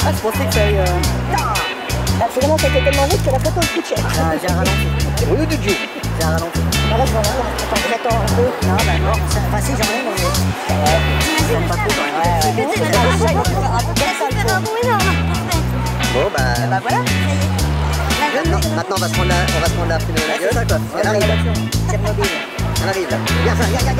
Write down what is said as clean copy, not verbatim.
Ah, je pensais que ça allait... Finalement, ça a été tellement vite que la photo est plus chère. Ah, j'ai un ralenti. Au lieu de Dieu. J'ai un ralenti. Bah là, je vais en avoir. Attends, j'attends un peu. Non, bah non. Enfin, si, j'en ai, mais... J'aime pas trop quand même. Bon, bah... Bah voilà. Maintenant, on va se prendre la prune de la gueule. Ça, quoi. Elle arrive. Tchernobyl. Elle arrive, là. Viens, ça, viens.